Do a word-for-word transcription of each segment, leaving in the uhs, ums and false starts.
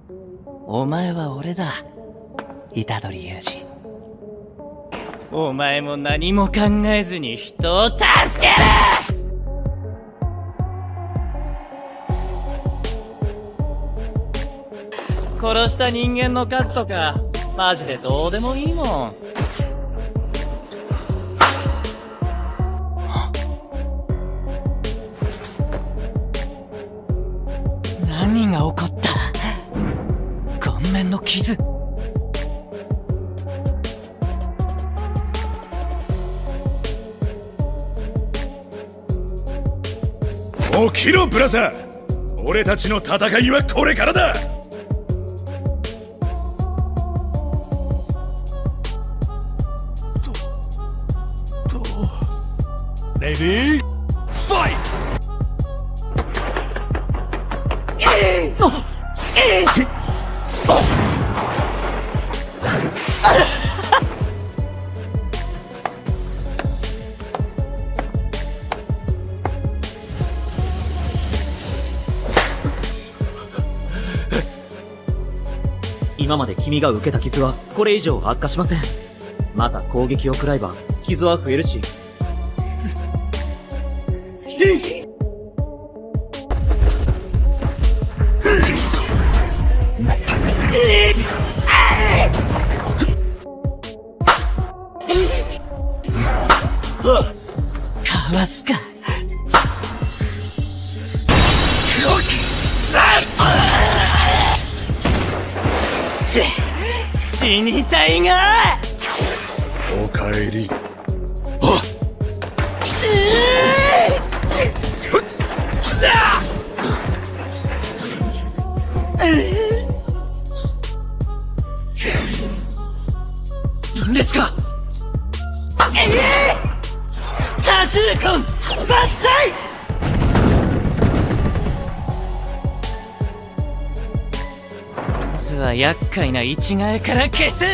お前は俺だ、虎杖裕二。お前も何も考えずに人を助ける。殺した人間の数とかマジでどうでもいいもん。何が起こった？顔面の傷。 起きろブラザー、俺たちの戦いはこれからだ。ととレディーファイト。 今まで君が受けた傷はこれ以上悪化しません。また攻撃を食らえば傷は増えるし。 かわすか。死にたいが。 おかえり。 分裂か。多重根抜体。まずは厄介な一替えから消す。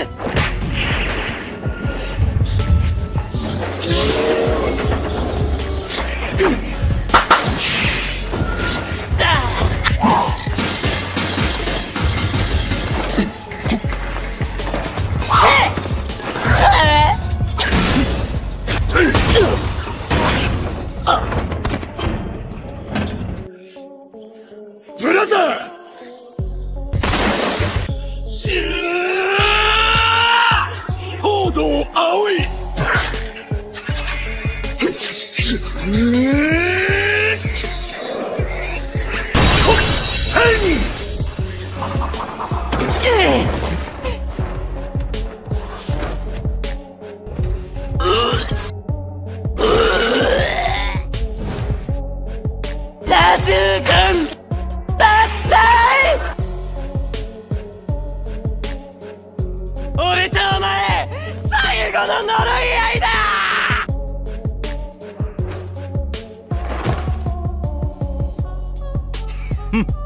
ブラザー東堂葵。 多重根抜体。俺とお前最後の呪い合いだ。ふん。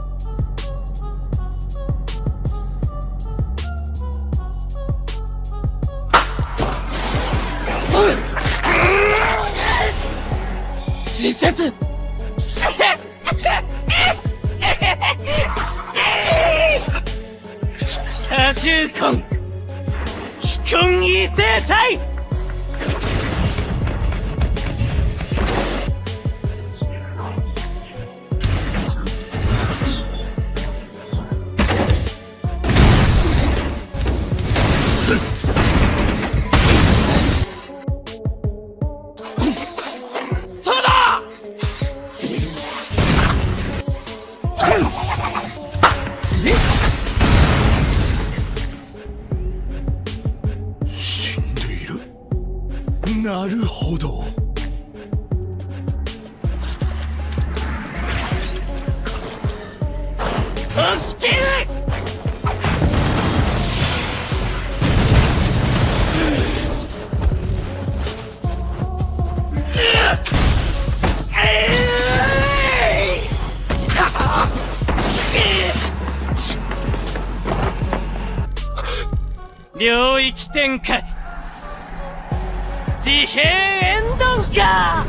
自殺。多重根非根異生体。 死んでいる。なるほど。 押し切る。領域展開。自閉エンドンか。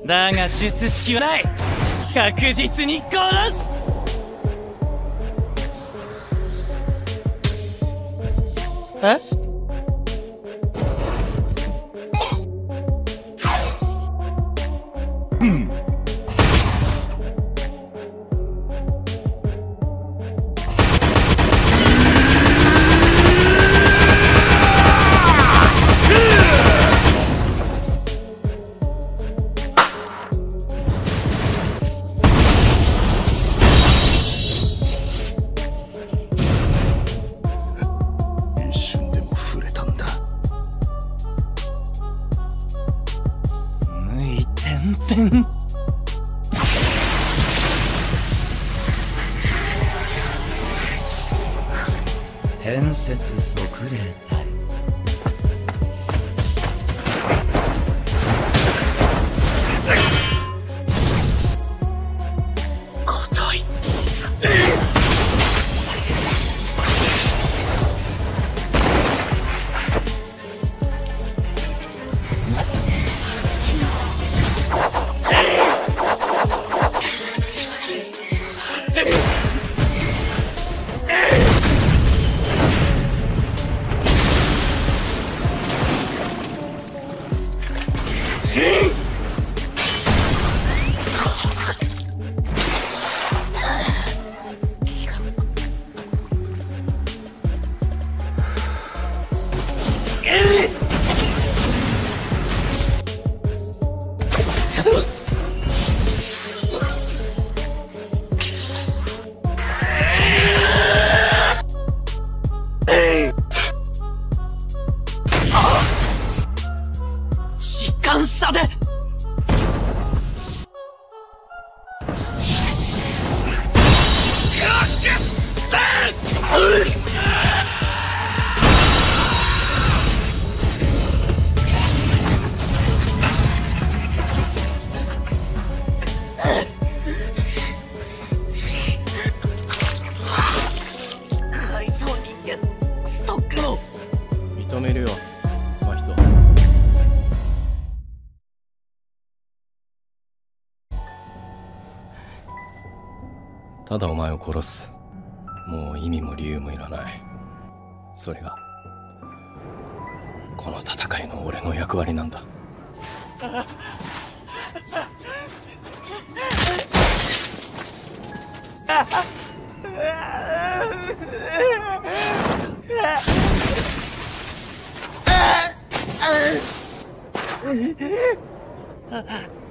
だが術式はない。確実に殺す。え？うん。変節即霊体。硬い。時間差で改造人間ストックの認めるよ、真人。ただお前を殺す。もう意味も理由もいらない。それがこの戦いの俺の役割なんだ。 あ